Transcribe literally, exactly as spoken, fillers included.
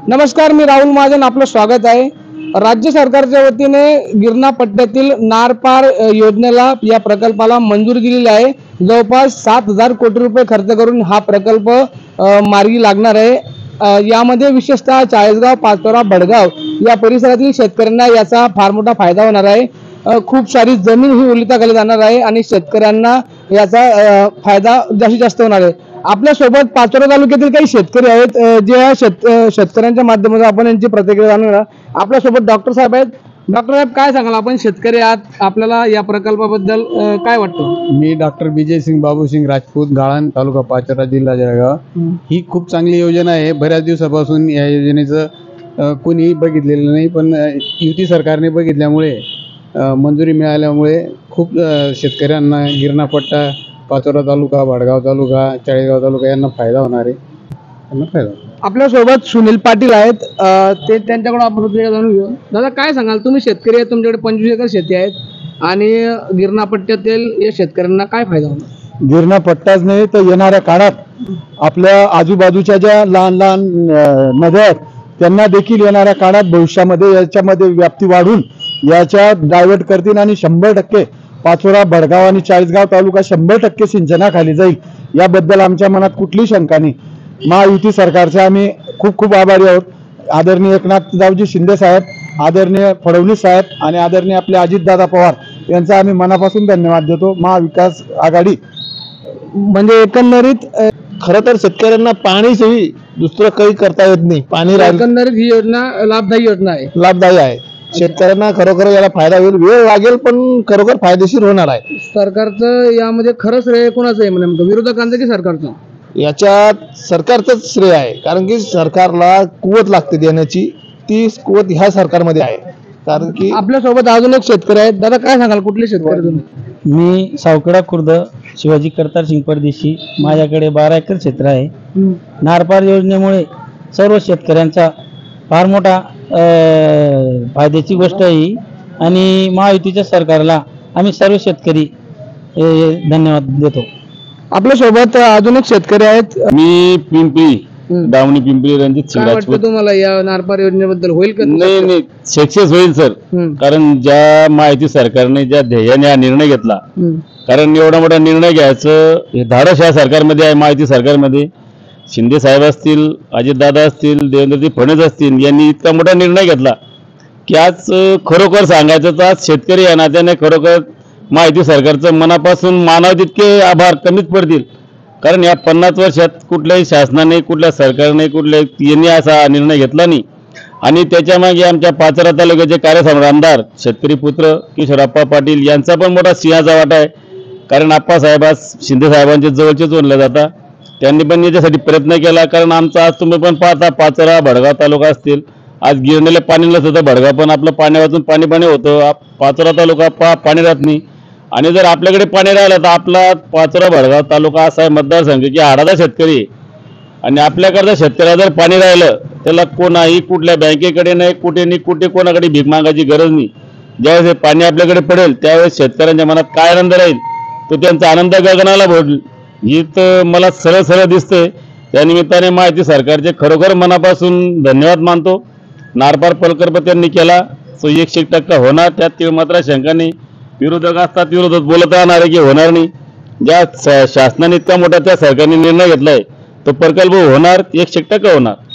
नमस्कार, मी राहुल महाजन, आपलं स्वागत आहे। राज्य सरकारच्या वतीने गिरणा पट्ट्यातील नारपार योजनेला या प्रकल्पाला मंजुरी दिलेली आहे। जवळपास सात हजार कोटी रुपये खर्च करून हा प्रकल्प मार्गी लागणार आहे। यामध्ये विशेषतः चाळीसगाव, पाचोरा, बडगाव या परिसरातील शेतकऱ्यांना याचा फार मोठा फायदा होणार आहे। खूप सारी जमीन ही ओलिताखाली जाणार आहे आणि शेतकऱ्यांना याचा फायदा जास्तीत जास्त होणार आहे। आपल्या सोबत पाचोरा तालुक्यातील काही शेतकरी आहेत, जे शेत शेतकऱ्यांच्या माध्यमातून आपण यांची प्रतिक्रिया जाणून घेणार। आपल्या सोबत डॉक्टर साहेब आहेत। डॉक्टर साहेब, काय सांगाल, आपण शेतकरी आहात, आपल्याला या प्रकल्पाबद्दल काय वाटतं? मी डॉक्टर विजय सिंग बाबूसिंग राजपूत, गाळण, तालुका पाचोरा, जिल्हा जळगाव। ही खूप चांगली योजना आहे। बऱ्याच दिवसापासून या योजनेचं कोणी बघितलेलं नाही, पण युती सरकारने बघितल्यामुळे मंजुरी मिळाल्यामुळे खूप शेतकऱ्यांना गिरणा पट्टा, पाचोरा तालुका, भडगाव तालुका, चाळीसगाव तालुका यांना फायदा होणार आहे। त्यांना फायदा आपल्या सोबत सुनील पाटील आहेत, ते त्यांच्याकडून आपण प्रतिक्रिया जाणून घेऊ। दादा, काय सांगाल, तुम्ही शेतकरी आहेत, तुमच्याकडे पंचवीस एकर शेती आहेत आणि गिरणा पट्ट्यातील या शेतकऱ्यांना काय फायदा होणार? गिरणा पट्टाच नाही तर येणाऱ्या काळात आपल्या आजूबाजूच्या ज्या लहान लहान नद्या आहेत त्यांना देखील येणाऱ्या काळात भविष्यामध्ये याच्यामध्ये व्याप्ती वाढून याच्या डायव्हर्ट करतील आणि शंभर टक्के पाचोरा, भडगाव आणि चाळीसगाव तालुका शंभर टक्के सिंचनाखाली जाईल। याबद्दल आमच्या मनात कुठलीही शंका नाही। महायुती सरकारचे आम्ही खूप खूप आभारी आहोत। आदरणीय एकनाथरावजी शिंदे साहेब, आदरणीय फडणवीस साहेब आणि आदरणीय आपले अजितदादा पवार यांचा आम्ही मनापासून धन्यवाद देतो। महाविकास आघाडी म्हणजे एकंदरीत खरं तर शेतकऱ्यांना पाणीशिवाय दुसरं काही करता येत नाही। पाणी एकंदरीत ही योजना लाभदायी योजना आहे, लाभदायी आहे। शेतकऱ्यांना खरोखर याला फायदा होईल, वेळ लागेल पण खरोखर फायदेशीर होणार आहे। सरकारचं यामध्ये खरं श्रेय कोणाचं आहे, नेमकं विरोधकांचं की सरकारचं? याच्यात सरकारचंच श्रेय आहे, कारण की सरकारला कुवत लागते देण्याची, ती कुवत ह्या सरकारमध्ये आहे। कारण की आपल्या सोबत अजून एक शेतकरी आहेत। दादा, काय सांगाल, कुठले शेतकरी तुम्ही? मी सावकडा खुर्द, शिवाजी करतार सिंग परदेशी। माझ्याकडे बारा एकर क्षेत्र आहे। नारपार योजनेमुळे सर्व शेतकऱ्यांचा फार मोठा फायद्याची गोष्ट आहे आणि महायुतीच्या सरकारला आम्ही सर्व शेतकरी धन्यवाद देतो। आपल्या सोबत अजून एक शेतकरी आहेत। मी पिंपरी, दावणी पिंपरी, रणजित सिंग काय राजपूत। वाटतं तुम्हाला या नारपार योजनेबद्दल, होईल का? नाही नाही, सक्सेस होईल सर। कारण ज्या माहिती सरकारने ज्या ध्येयाने हा निर्णय घेतला, कारण एवढा मोठा निर्णय घ्यायचं हे धाडस या सरकारमध्ये आहे, माहिती सरकारमध्ये। शिंदे साहेब असतील, अजितदादा असतील, देवेंद्रजी फडणवीस असतील, यांनी इतका मोठा निर्णय घेतला की आज खरोखर सांगायचं तर आज शेतकरी या नात्याने खरोखर माहिती सरकारचं मनापासून मानावं तितके आभार कमीच पडतील। कारण या पन्नास वर्षात कुठल्याही शासनाने, कुठल्या सरकारने, कुठल्या यांनी असा निर्णय घेतला नाही। आणि त्याच्यामागे आमच्या पाचोरा तालुक्याचे कार्यसम्राट आमदार शेतकरी पुत्र किशोरप्पा पाटील यांचा पण मोठा सिंहाचा वाटा आहे। कारण आप्पासाहेब आज शिंदे साहेबांचे जवळचेच ओनले जातात, त्यांनी पण याच्यासाठी प्रयत्न केला। कारण आमचा आज तुम्ही पण पाहता, पाचोरा, भडगाव तालुका असतील, आज गिरणीला पाणी नसतं तर भडगाव पण आपलं पाणी वाचून पाणी पाणी होतं। पाचोरा तालुका पा पाणी राहत नाही, आणि जर आपल्याकडे पाणी राहिलं तर आपला पाचोरा, भडगाव तालुका असा आहे मतदारसंघ की हाडाचा शेतकरी, आणि आपल्याकडचा शेतकऱ्याला जर पाणी राहिलं त्याला कोणाही कुठल्या बँकेकडे नाही, कुठे नाही, कुठे कोणाकडे भीक मागायची गरज नाही। ज्यावेळेस पाणी आपल्याकडे पडेल त्यावेळेस शेतकऱ्यांच्या मनात काय आनंद राहील, तो त्यांचा आनंद गगनाला भोगेल। ही तर मला सरळ सरळ दिसतंय। त्यानिमित्ताने माहिती सरकारचे खरोखर मनापासून धन्यवाद मानतो। नारपार प्रकल्प त्यांनी केला तो एकशे एक टक्का होणार, त्यात तीळ मात्र शंका नाही। विरोधक असतात, विरोधक बोलत राहणार आहे की होणार नाही। ज्या शासनाने इतका मोठा त्या सरकारने निर्णय घेतलाय तो प्रकल्प होणार, एकशे एक टक्का होणार।